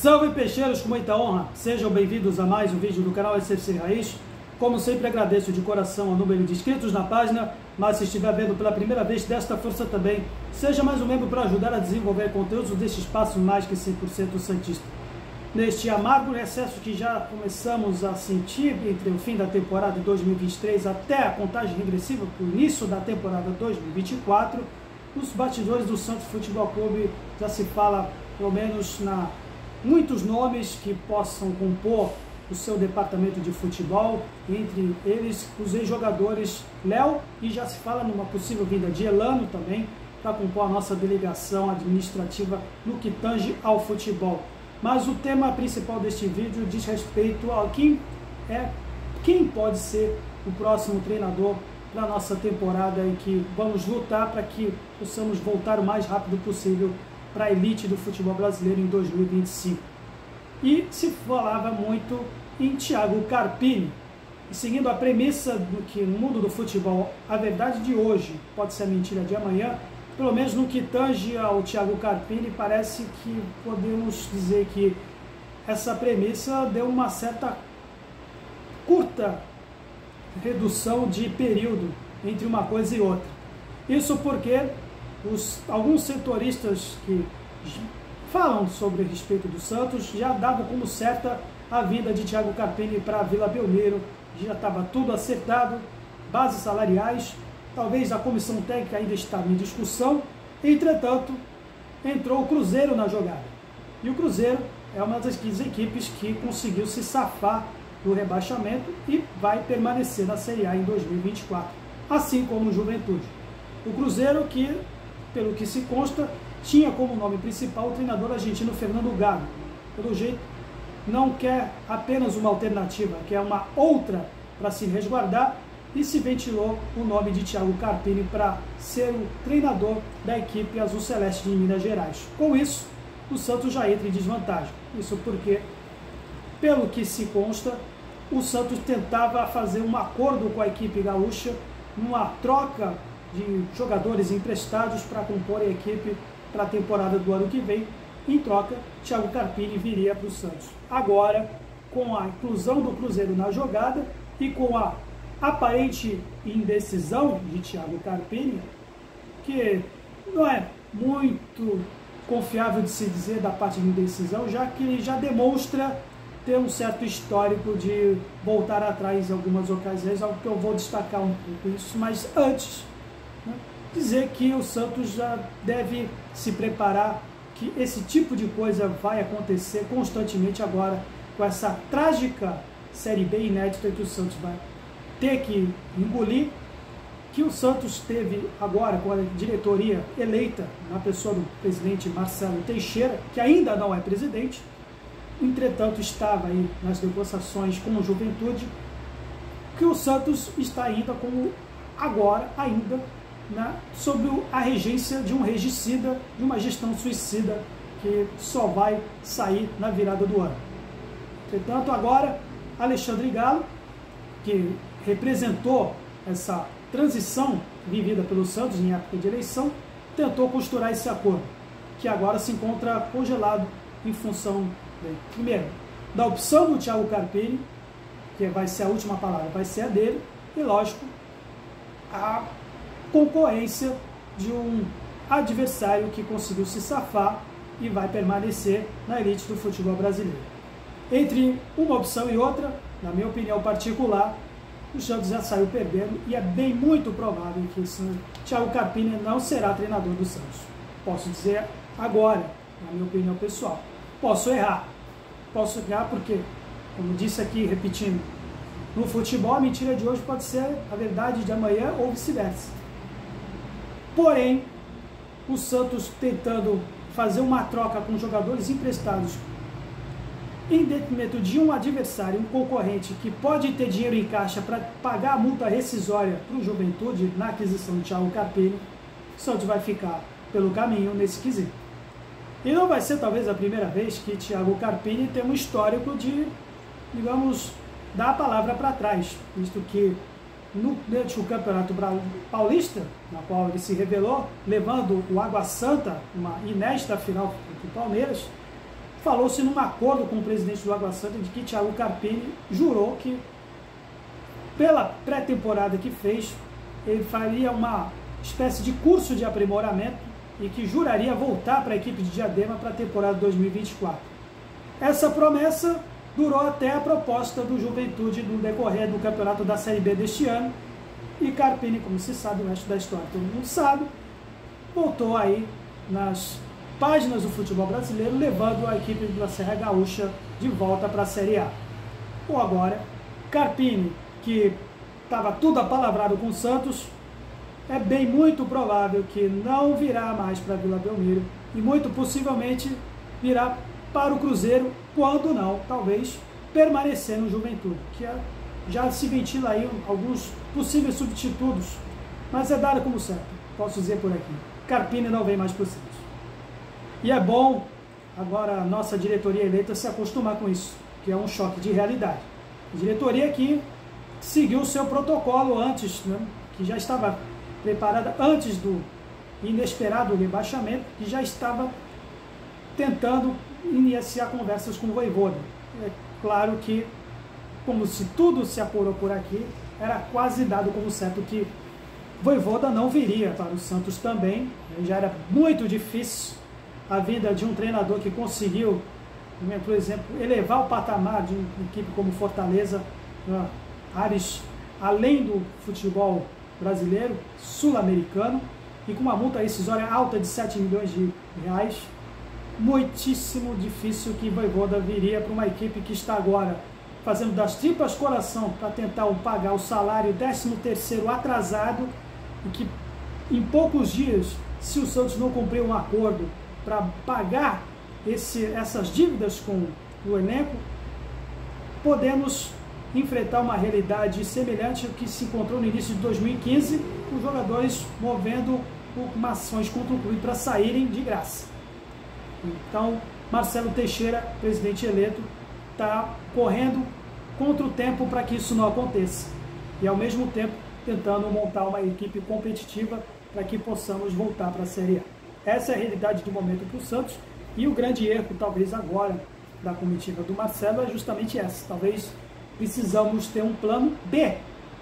Salve peixeiros, com muita honra, sejam bem-vindos a mais um vídeo do canal SFC Raiz. Como sempre, agradeço de coração o número de inscritos na página, mas se estiver vendo pela primeira vez, desta força também, seja mais um membro para ajudar a desenvolver conteúdos deste espaço mais que 100% santista. Neste amargo recesso que já começamos a sentir entre o fim da temporada de 2023 até a contagem regressiva para o início da temporada 2024, os bastidores do Santos Futebol Clube já se fala, pelo menos muitos nomes que possam compor o seu departamento de futebol, entre eles os ex-jogadores Léo, e já se fala numa possível vinda de Elano também, para compor a nossa delegação administrativa no que tange ao futebol. Mas o tema principal deste vídeo diz respeito a quem pode ser o próximo treinador para a nossa temporada, e que vamos lutar para que possamos voltar o mais rápido possível para a elite do futebol brasileiro em 2025. E se falava muito em Thiago Carpini, e seguindo a premissa do que no mundo do futebol a verdade de hoje pode ser a mentira de amanhã, pelo menos no que tange ao Thiago Carpini, parece que podemos dizer que essa premissa deu uma certa curta redução de período entre uma coisa e outra. Isso porque alguns setoristas que falam sobre a respeito do Santos já davam como certa a vinda de Thiago Carpini para a Vila Belmiro, já estava tudo acertado, bases salariais, talvez a comissão técnica ainda está em discussão. Entretanto, entrou o Cruzeiro na jogada, e o Cruzeiro é uma das equipes que conseguiu se safar do rebaixamento e vai permanecer na Série A em 2024, assim como o Juventude. O Cruzeiro que, pelo que se consta, tinha como nome principal o treinador argentino Fernando Gago. Pelo jeito, não quer apenas uma alternativa, quer uma outra para se resguardar, e se ventilou o nome de Thiago Carpini para ser o treinador da equipe Azul Celeste de Minas Gerais. Com isso, o Santos já entra em desvantagem. Isso porque, pelo que se consta, o Santos tentava fazer um acordo com a equipe gaúcha, uma troca de jogadores emprestados para compor a equipe para a temporada do ano que vem. Em troca, Thiago Carpini viria para o Santos. Agora, com a inclusão do Cruzeiro na jogada e com a aparente indecisão de Thiago Carpini, que não é muito confiável de se dizer da parte de indecisão, já que ele já demonstra ter um certo histórico de voltar atrás em algumas ocasiões, algo que eu vou destacar um pouco isso, mas antes, dizer que o Santos já deve se preparar, que esse tipo de coisa vai acontecer constantemente agora, com essa trágica Série B inédita que o Santos vai ter que engolir, que o Santos teve agora com a diretoria eleita na pessoa do presidente Marcelo Teixeira, que ainda não é presidente, entretanto estava aí nas negociações com o Juventude, que o Santos está ainda sob a regência de um regicida, de uma gestão suicida que só vai sair na virada do ano. Entretanto, agora, Alexandre Galo, que representou essa transição vivida pelo Santos em época de eleição, tentou costurar esse acordo, que agora se encontra congelado em função, primeiro, da opção do Thiago Carpini, que vai ser a última palavra, vai ser a dele, e lógico, a concorrência de um adversário que conseguiu se safar e vai permanecer na elite do futebol brasileiro. Entre uma opção e outra, na minha opinião particular, o Santos já saiu perdendo, e é bem muito provável que o Thiago Carpini não será treinador do Santos. Posso dizer agora, na minha opinião pessoal. Posso errar porque, como disse aqui, repetindo, no futebol a mentira de hoje pode ser a verdade de amanhã ou vice-versa. Porém, o Santos tentando fazer uma troca com jogadores emprestados em detrimento de um adversário, um concorrente que pode ter dinheiro em caixa para pagar a multa rescisória para o Juventude na aquisição de Thiago Carpini, o Santos vai ficar pelo caminho nesse quesito. E não vai ser talvez a primeira vez que Thiago Carpini tem um histórico de, digamos, dar a palavra para trás, visto que durante o Campeonato Paulista, na qual ele se revelou, levando o Água Santa, uma inédita final contra o Palmeiras, falou-se num acordo com o presidente do Água Santa de que Thiago Carpini jurou que, pela pré-temporada que fez, ele faria uma espécie de curso de aprimoramento e que juraria voltar para a equipe de Diadema para a temporada 2024. Essa promessa durou até a proposta do Juventude no decorrer do campeonato da Série B deste ano, e Carpini, como se sabe, o resto da história todo mundo sabe, voltou aí nas páginas do futebol brasileiro, levando a equipe da Serra Gaúcha de volta para a Série A. Ou agora, Carpini, que estava tudo apalavrado com o Santos, é bem muito provável que não virá mais para Vila Belmiro e muito possivelmente virá para o Cruzeiro, quando não, talvez, permanecer no Juventude, que já se ventila aí alguns possíveis substitutos, mas é dado como certo, posso dizer por aqui. Carpini não vem mais para o Santos. E é bom agora a nossa diretoria eleita se acostumar com isso, que é um choque de realidade. A diretoria que seguiu o seu protocolo antes, né, que já estava preparada antes do inesperado rebaixamento, que já estava tentando iniciar conversas com o Vojvoda. É claro que, como se tudo se apurou por aqui, era quase dado como certo que Vojvoda não viria para o Santos também. Já era muito difícil a vinda de um treinador que conseguiu, por exemplo, elevar o patamar de uma equipe como Fortaleza, áreas além do futebol brasileiro, sul-americano, e com uma multa rescisória alta de 7 milhões de reais. Muitíssimo difícil que Vojvoda viria para uma equipe que está agora fazendo das tripas coração para tentar pagar o salário 13º atrasado, e que em poucos dias, se o Santos não cumprir um acordo para pagar essas dívidas com o elenco, podemos enfrentar uma realidade semelhante ao que se encontrou no início de 2015, os jogadores movendo ações contra o clube para saírem de graça. Então, Marcelo Teixeira, presidente eleito, está correndo contra o tempo para que isso não aconteça. E, ao mesmo tempo, tentando montar uma equipe competitiva para que possamos voltar para a Série A. Essa é a realidade do momento para o Santos. E o grande erro, talvez agora, da comitiva do Marcelo é justamente essa. Talvez precisamos ter um plano B,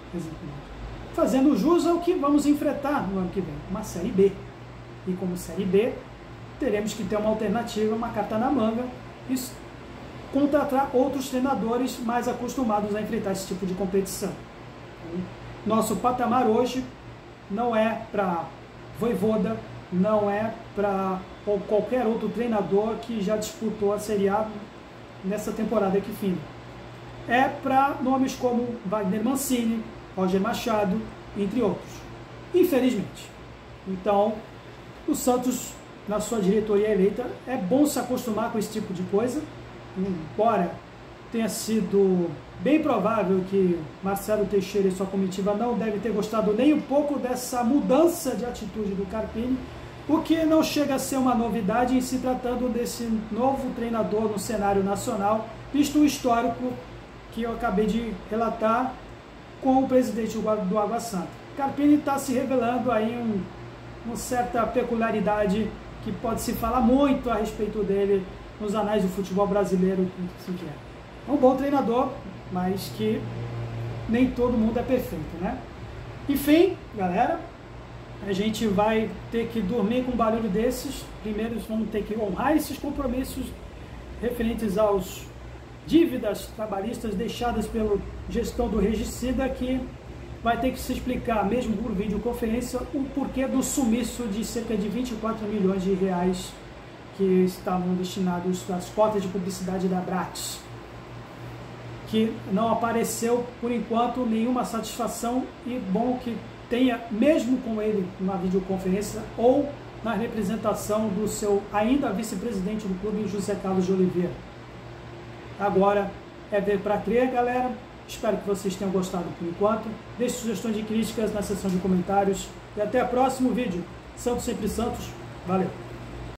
fazendo jus ao que vamos enfrentar no ano que vem, uma Série B. E como Série B, teremos que ter uma alternativa, uma carta na manga, e contratar outros treinadores mais acostumados a enfrentar esse tipo de competição. Nosso patamar hoje não é para Vojvoda, não é para qualquer outro treinador que já disputou a Série A nessa temporada que finda. É para nomes como Wagner Mancini, Roger Machado, entre outros. Infelizmente. Então, o Santos, na sua diretoria eleita, é bom se acostumar com esse tipo de coisa, embora tenha sido bem provável que Marcelo Teixeira e sua comitiva não devem ter gostado nem um pouco dessa mudança de atitude do Carpini, o que não chega a ser uma novidade em se tratando desse novo treinador no cenário nacional, visto o histórico que eu acabei de relatar com o presidente do Água Santa. Carpini está se revelando aí uma certa peculiaridade que pode se falar muito a respeito dele nos anais do futebol brasileiro. É um bom treinador, mas que nem todo mundo é perfeito, né? Enfim, galera, a gente vai ter que dormir com um barulho desses. Primeiro vamos ter que honrar esses compromissos referentes aos dívidas trabalhistas deixadas pela gestão do regicida, que vai ter que se explicar, mesmo por videoconferência, o porquê do sumiço de cerca de 24 milhões de reais que estavam destinados às cotas de publicidade da Bratis, que não apareceu, por enquanto, nenhuma satisfação, e bom que tenha, mesmo com ele, uma videoconferência ou na representação do seu ainda vice-presidente do clube, José Carlos de Oliveira. Agora é ver para crer, galera. Espero que vocês tenham gostado por enquanto. Deixe sugestões de críticas na seção de comentários. E até o próximo vídeo. Santos sempre Santos. Valeu!